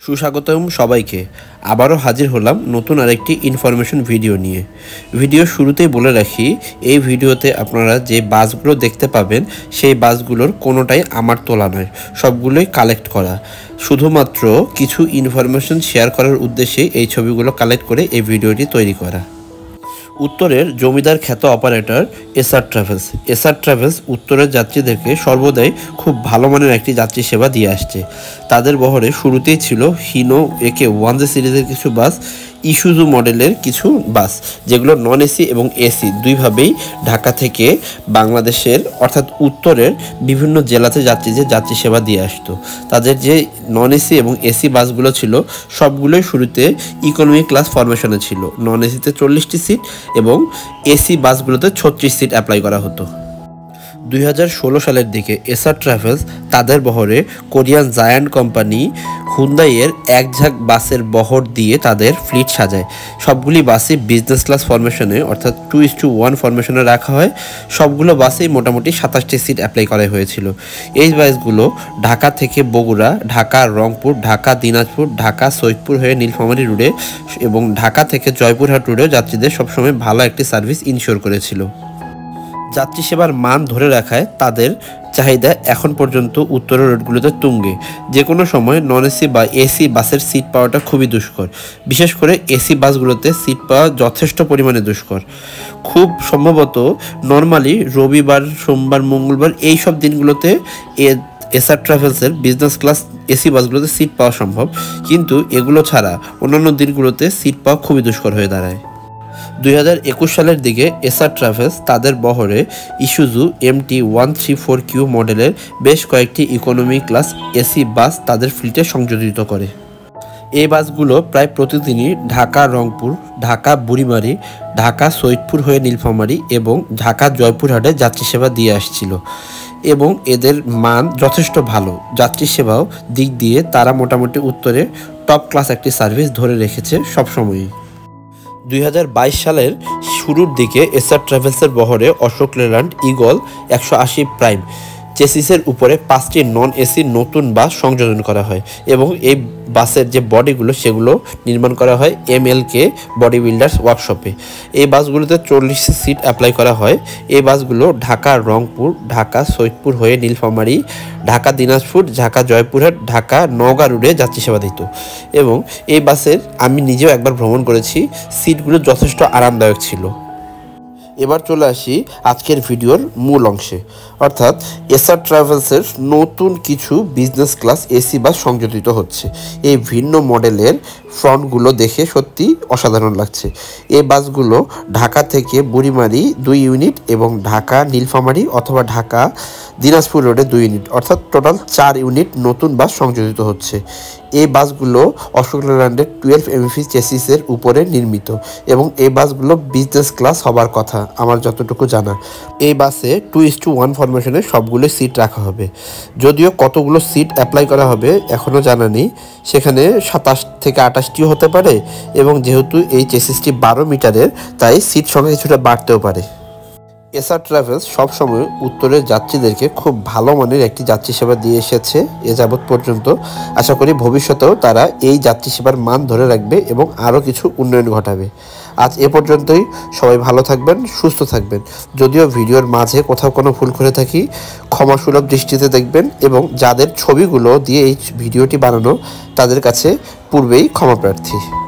সুস্বাগতম সবাইকে। আবারও হাজির হলাম নতুন আরেকটি ইনফরমেশন ভিডিও নিয়ে। ভিডিও শুরুতেই বলে রাখি, এই ভিডিওতে আপনারা যে বাসগুলো দেখতে পাবেন সেই বাসগুলোর কোনোটাই আমার তোলা নয়, সবগুলোই কালেক্ট করা। শুধুমাত্র কিছু ইনফরমেশন শেয়ার করার উদ্দেশ্যে এই ছবিগুলো কালেক্ট করে এই ভিডিওটি তৈরি করা। উত্তরের জমিদার খ্যাত অপারেটর এসআর ট্রাভেলস। এসআর ট্রাভেলস উত্তরের যাত্রীদেরকে সর্বদাই খুব ভালো মানের একটি যাত্রী সেবা দিয়ে আসছে। তাদের বহরে শুরুতেই ছিল হিনো একে 1J সিরিজের কিছু বাস, ইসুজু মডেলের কিছু বাস, যেগুলো নন এসি এবং এসি দুইভাবেই ঢাকা থেকে বাংলাদেশের অর্থাৎ উত্তরের বিভিন্ন জেলাতে যাত্রী সেবা দিয়ে আসতো। তাদের যে নন এসি এবং এসি বাসগুলো ছিল সবগুলোই শুরুতে ইকোনমি ক্লাস ফরমেশনে ছিল। নন এসিতে 40টি সিট এবং এসি বাসগুলোতে 36 সিট অ্যাপ্লাই করা হতো। 2016 সালের দিকে এসআর ট্রাভেলস তাদের বহরে কোরিয়ান জায়ান্ট কোম্পানি হুন্দাইয়ের এক ঝাঁক বাসের বহর দিয়ে তাদের ফ্লিট সাজায়। সবগুলি বাসই বিজনেস ক্লাস ফরমেশনে অর্থাৎ 2:1 ফরমেশনে রাখা হয়। সবগুলো বাসেই মোটামুটি 27টি সিট অ্যাপ্লাই করা হয়েছিল। এই বাসগুলো ঢাকা থেকে বগুড়া, ঢাকা রংপুর, ঢাকা দিনাজপুর, ঢাকা সৈয়দপুর হয়ে নীলফামারী রুটে এবং ঢাকা থেকে জয়পুরহাট রুটেও যাত্রীদের সবসময় ভালো একটি সার্ভিস ইনশিওর করেছিল। যাত্রী সেবার মান ধরে রাখায় তাদের চাহিদা এখন পর্যন্ত উত্তরের রুটগুলোতে তুঙ্গে। যে কোনো সময় নন এসি বা এসি বাসের সিট পাওয়াটা খুবই দুষ্কর। বিশেষ করে এসি বাসগুলোতে সিট পাওয়া যথেষ্ট পরিমাণে দুষ্কর। খুব সম্ভবত নর্মালি রবিবার, সোমবার, মঙ্গলবার এই সব দিনগুলোতে এসআর ট্রাভেলসের বিজনেস ক্লাস এসি বাসগুলোতে সিট পাওয়া সম্ভব, কিন্তু এগুলো ছাড়া অন্যান্য দিনগুলোতে সিট পাওয়া খুবই দুষ্কর হয়ে দাঁড়ায়। 2021 সালের দিকে এসআর ট্রাভেলস তাদের বহরে ইসুজু MT134Q মডেলের বেশ কয়েকটি ইকোনমি ক্লাস এসি বাস তাদের ফ্লিটে সংযোজিত করে। এই বাসগুলো প্রায় প্রতিদিনই ঢাকা রংপুর, ঢাকা বুড়িমারি, ঢাকা সৈয়দপুর হয়ে নীলফামারী এবং ঢাকা জয়পুরহাটে যাত্রী সেবা দিয়ে আসছিল এবং এদের মান যথেষ্ট ভালো। যাত্রী সেবাও দিক দিয়ে তারা মোটামুটি উত্তরে টপ ক্লাস একটি সার্ভিস ধরে রেখেছে সবসময়ই। 2022 সালের শুরুর দিকে এসআর ট্রাভেলসের বহরে অশোক লেল্যান্ড ইগল 180 প্রাইম চেসিসের উপরে 5টি নন এসি নতুন বাস সংযোজন করা হয় এবং এই বাসের যে বডিগুলো সেগুলো নির্মাণ করা হয় MLK বডি বিল্ডার্স ওয়ার্কশপে। এই বাসগুলোতে 40 সিট অ্যাপ্লাই করা হয়। এই বাসগুলো ঢাকা রংপুর, ঢাকা সৈয়দপুর হয়ে নীলফামারী, ঢাকা দিনাজপুর, ঢাকা জয়পুরহাট, ঢাকা নওগাঁ রুটে যাত্রী সেবা দিত এবং এই বাসের আমি নিজেও একবার ভ্রমণ করেছি। সিটগুলো যথেষ্ট আরামদায়ক ছিল। এবার চলে আসি আজকের ভিডিওর মূল অংশে, অর্থাৎ এসআর ট্রাভেলসের নতুন কিছু বিজনেস ক্লাস এসি বাস সংযোজিত হচ্ছে। এই ভিন্ন মডেলের ফ্রন্টগুলো দেখে সত্যি অসাধারণ লাগছে। এই বাসগুলো ঢাকা থেকে বুড়িমারি 2 ইউনিট এবং ঢাকা নীলফামারী অথবা ঢাকা দিনাজপুর রোডে 2 ইউনিট, অর্থাৎ টোটাল 4 ইউনিট নতুন বাস সংযোজিত হচ্ছে। এই বাসগুলো অশোক লেল্যান্ডের 12 MFE চেসিসের উপরে নির্মিত এবং এই বাসগুলো বিজনেস ক্লাস হবার কথা আমার যতটুকু জানা। এই বাসে 2:1 ফরমেশনে সবগুলো সিট রাখা হবে। যদিও কতগুলো সিট অ্যাপ্লাই করা হবে এখনও জানা নেই, সেখানে 27 থেকে 28টিও হতে পারে এবং যেহেতু এই চেসিসটি 12 মিটারের তাই সিট সংখ্যা কিছুটা বাড়তেও পারে। এসআর ট্রাভেলস সবসময় উত্তরের যাত্রীদেরকে খুব ভালো মানের একটি যাত্রী সেবা দিয়ে এসেছে এ যাবৎ পর্যন্ত। আশা করি ভবিষ্যতেও তারা এই যাত্রী সেবার মান ধরে রাখবে এবং আরও কিছু উন্নয়ন ঘটাবে। আজ এ পর্যন্তই। সবাই ভালো থাকবেন, সুস্থ থাকবেন। যদিও ভিডিওর মাঝে কোথাও কোনো ভুল করে থাকি ক্ষমাসুলভ দৃষ্টিতে দেখবেন এবং যাদের ছবিগুলো দিয়ে এই ভিডিওটি বানানো তাদের কাছে পূর্বেই ক্ষমা প্রার্থী।